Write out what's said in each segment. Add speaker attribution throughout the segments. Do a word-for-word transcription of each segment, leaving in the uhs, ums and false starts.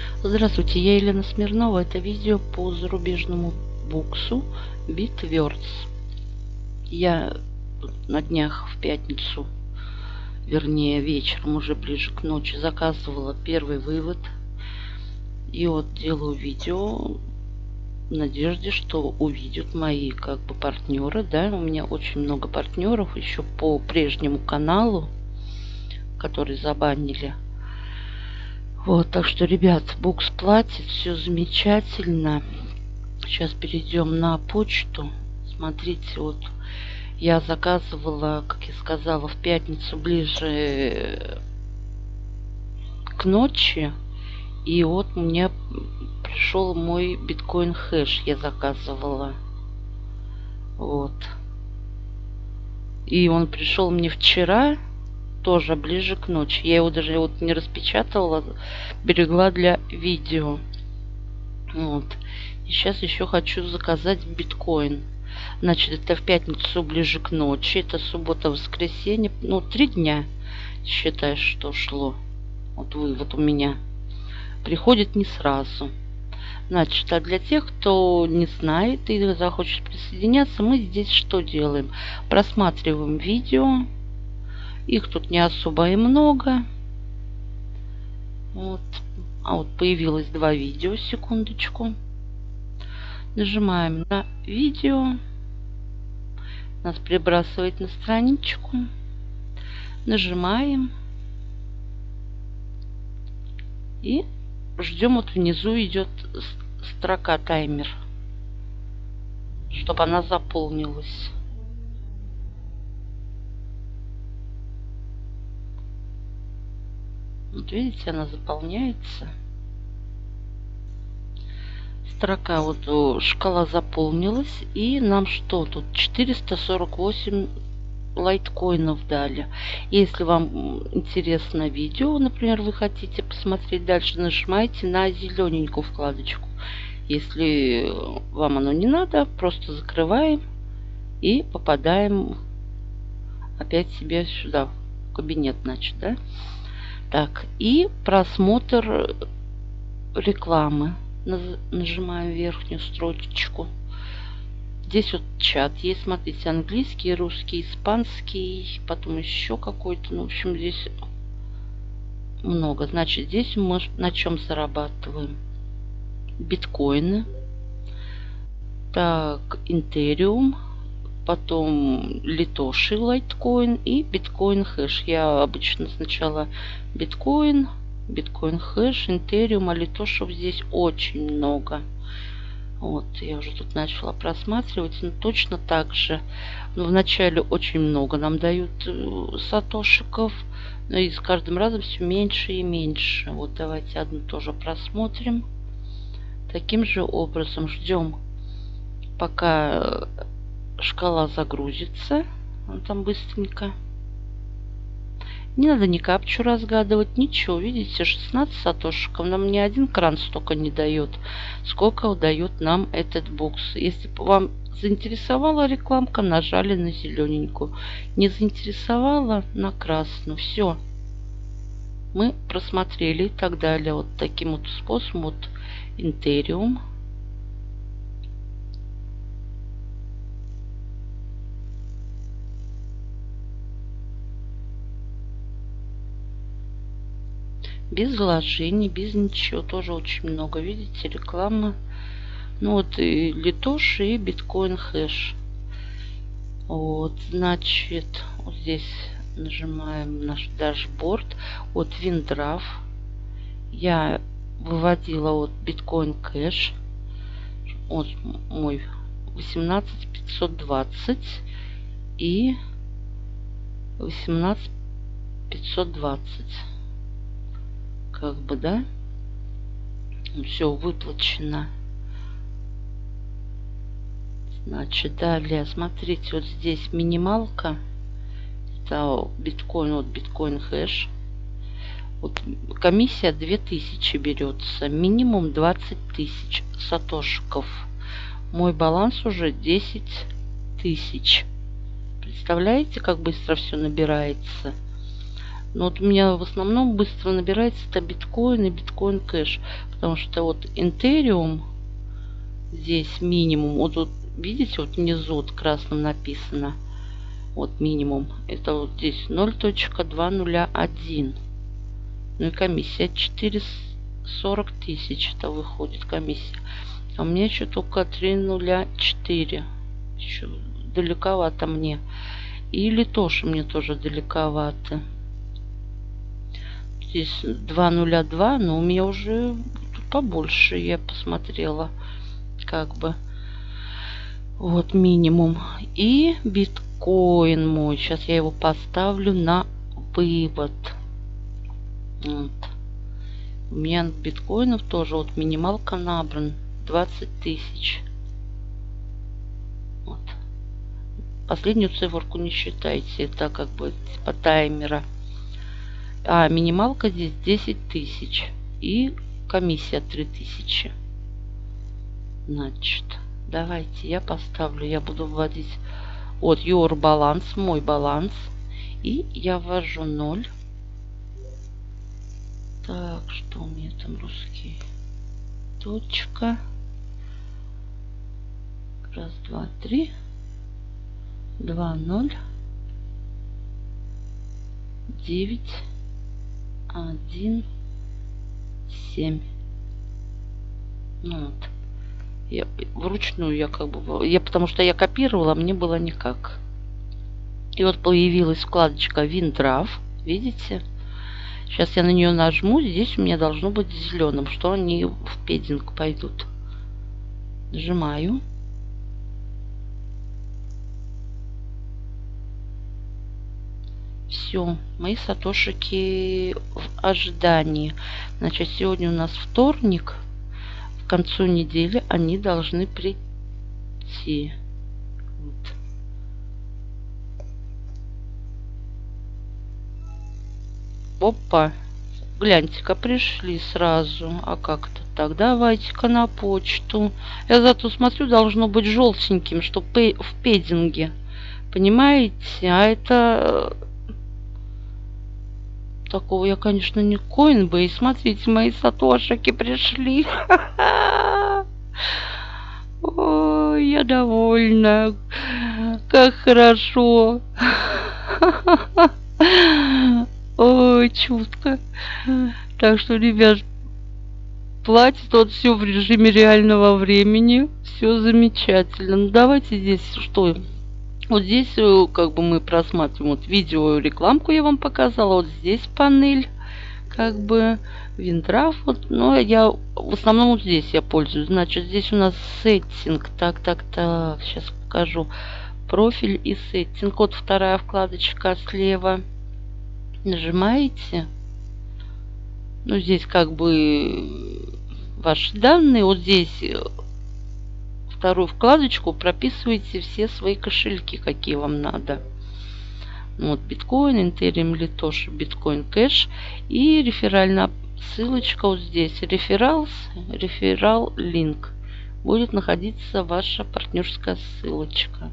Speaker 1: Здравствуйте, я Елена Смирнова. Это видео по зарубежному буксу Bitwords. Я на днях в пятницу, вернее вечером, уже ближе к ночи, заказывала первый вывод. И вот делаю видео в надежде, что увидят мои как бы партнеры. Да, у меня очень много партнеров еще по прежнему каналу, который забанили. Вот, так что, ребят, букс платит, все замечательно. Сейчас перейдем на почту. Смотрите, вот я заказывала, как я сказала, в пятницу ближе к ночи. И вот мне пришел мой биткоин хэш, я заказывала. Вот. И он пришел мне вчера, тоже ближе к ночи. Я его даже вот не распечатала, берегла для видео. Вот. И сейчас еще хочу заказать биткоин. Значит, это в пятницу ближе к ночи. Это суббота, воскресенье. Ну, три дня, считай, что шло. Вот вывод у меня. Приходит не сразу. Значит, а для тех, кто не знает и захочет присоединяться, мы здесь что делаем? Просматриваем видео. Их тут не особо и много. Вот. А вот появилось два видео, секундочку. Нажимаем на видео. Нас перебрасывает на страничку. Нажимаем. И ждем. Вот внизу идет строка таймер, чтобы она заполнилась. Вот видите, она заполняется. Строка, вот шкала заполнилась. И нам что тут? четыреста сорок восемь лайткоинов дали. Если вам интересно видео, например, вы хотите посмотреть дальше, нажимаете на зелененькую вкладочку. Если вам оно не надо, просто закрываем и попадаем опять себе сюда, в кабинет, значит, да? Так, и просмотр рекламы. Нажимаю верхнюю строчечку. Здесь вот чат есть, смотрите, английский, русский, испанский, потом еще какой-то, ну, в общем, здесь много. Значит, здесь мы на чем зарабатываем? Биткоины. Так, Ethereum. Потом литоши, лайткоин и биткоин хэш. Я обычно сначала биткоин, биткоин хэш, Ethereum, а литошев здесь очень много. Вот, я уже тут начала просматривать, но точно так же. Но вначале очень много нам дают сатошиков, но и с каждым разом все меньше и меньше. Вот давайте одну тоже просмотрим. Таким же образом ждем, пока шкала загрузится. Он там быстренько. Не надо ни капчу разгадывать, ничего. Видите, шестнадцать сатошиков. Нам ни один кран столько не дает, сколько дает нам этот букс. Если вам заинтересовала рекламка, нажали на зелененькую. Не заинтересовала, на красную. Все. Мы просмотрели и так далее. Вот таким вот способом. Вот Ethereum. Без вложений, без ничего. Тоже очень много. Видите, реклама. Ну вот и литоши, и биткоин хэш. Вот, значит, вот здесь нажимаем наш дашборд. Вот Виндраф. Я выводила вот биткоин кэш. Вот мой восемнадцать пятьсот двадцать и восемнадцать пятьсот двадцать. Как бы, да, все выплачено. Значит, далее, смотрите, вот здесь минималка. Это биткоин, вот биткоин хэш. Вот комиссия две тысячи берется. Минимум двадцать тысяч сатошиков. Мой баланс уже десять тысяч. Представляете, как быстро все набирается? Но вот у меня в основном быстро набирается это биткоин и биткоин кэш. Потому что вот Ethereum здесь минимум. Вот тут, видите, вот внизу вот красным написано. Вот минимум. Это вот здесь ноль целых две ноль один. Ну и комиссия четыреста сорок тысяч. Это выходит комиссия. А у меня еще только три ноль четыре. Еще далековато мне. И литоши мне тоже далековато. Здесь два ноль два, но у меня уже тут побольше, я посмотрела. Как бы. Вот минимум. И биткоин мой. Сейчас я его поставлю на вывод. Вот. У меня биткоинов тоже вот минималка набран двадцать тысяч. Вот. Последнюю циферку не считайте. Это как бы по таймера. А минималка здесь десять тысяч. И комиссия три тысячи. Значит, давайте я поставлю. Я буду вводить вот your баланс, мой баланс. И я ввожу ноль. Так, что у меня там русский? Точка. Раз, два, три. Два, ноль. Девять. Один. Семь. Ну вот. Я вручную я как бы... Я, потому что я копировала, мне было никак. И вот появилась вкладочка WinDraft. Видите? Сейчас я на нее нажму. Здесь у меня должно быть зеленым, что они в пединг пойдут. Нажимаю. Все. Мои сатошики в ожидании. Значит, сегодня у нас вторник. К концу недели они должны прийти. Вот. Опа. Гляньте-ка, пришли сразу. А как-то так. Давайте-ка на почту. Я зато смотрю, должно быть желтеньким, что в пединге. Понимаете? А это... Такого я, конечно, не Coinbase. Смотрите, мои сатошики пришли. Ой, я довольна. Как хорошо. Ой, чутко. Так что, ребят, платит вот все в режиме реального времени. Все замечательно. Ну, давайте здесь что... Вот здесь как бы мы просматриваем вот видео, рекламку я вам показала. Вот здесь панель, как бы WinDraft. Вот, но я в основном вот здесь я пользуюсь. Значит, здесь у нас сеттинг. Так, так, так. Сейчас покажу. Профиль и сеттинг. Вот вторая вкладочка слева. Нажимаете. Ну, здесь как бы ваши данные. Вот здесь... Вторую вкладочку прописываете все свои кошельки, какие вам надо. Вот биткоин, Ethereum, литоши, биткоин кэш. И реферальная ссылочка вот здесь. Рефералс, реферал линк. Будет находиться ваша партнерская ссылочка.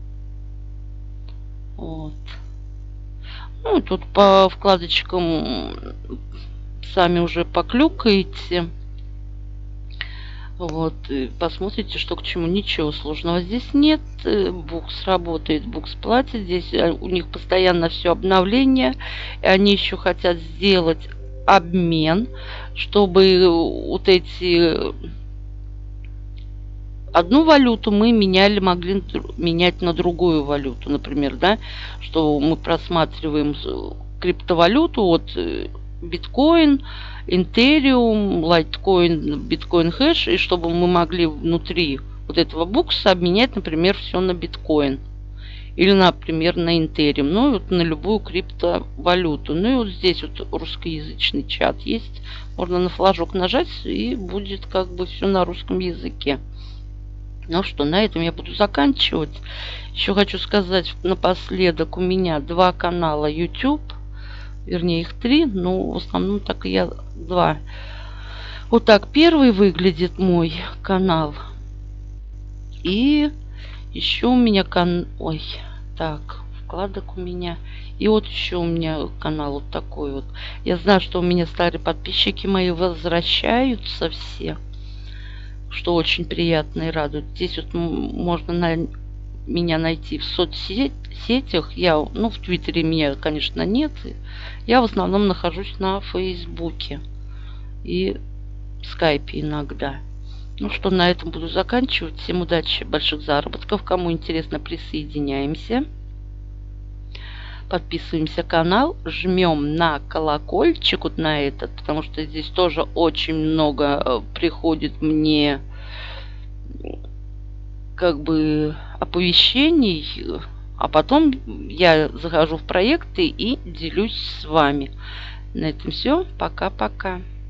Speaker 1: Вот. Ну и тут по вкладочкам сами уже поклюкаете. Вот, посмотрите, что к чему. Ничего сложного здесь нет. Букс работает, Букс платит. Здесь у них постоянно все обновление. И они еще хотят сделать обмен, чтобы вот эти... Одну валюту мы меняли, могли менять на другую валюту. Например, да, что мы просматриваем криптовалюту, вот биткоин, Ethereum, Litecoin, Bitcoin Hash, и чтобы мы могли внутри вот этого букса обменять, например, все на биткоин. Или, например, на Ethereum. Ну, и вот на любую криптовалюту. Ну, и вот здесь вот русскоязычный чат есть. Можно на флажок нажать, и будет как бы все на русском языке. Ну что, на этом я буду заканчивать. Еще хочу сказать напоследок, у меня два канала YouTube. Вернее, их три, но в основном так и я два. Вот так первый выглядит мой канал. И еще у меня кан... Ой, так, вкладок у меня. И вот еще у меня канал вот такой вот. Я знаю, что у меня старые подписчики мои возвращаются все, что очень приятно и радует. Здесь вот можно на меня найти в соцсетях. Я, ну, в Твиттере меня, конечно, нет. Я в основном нахожусь на Фейсбуке и Скайпе иногда. Ну что, на этом буду заканчивать. Всем удачи, больших заработков. Кому интересно, присоединяемся. Подписываемся на канал. Жмем на колокольчик вот на этот, потому что здесь тоже очень много приходит мне как бы оповещений. А потом я захожу в проекты и делюсь с вами. На этом все. Пока-пока.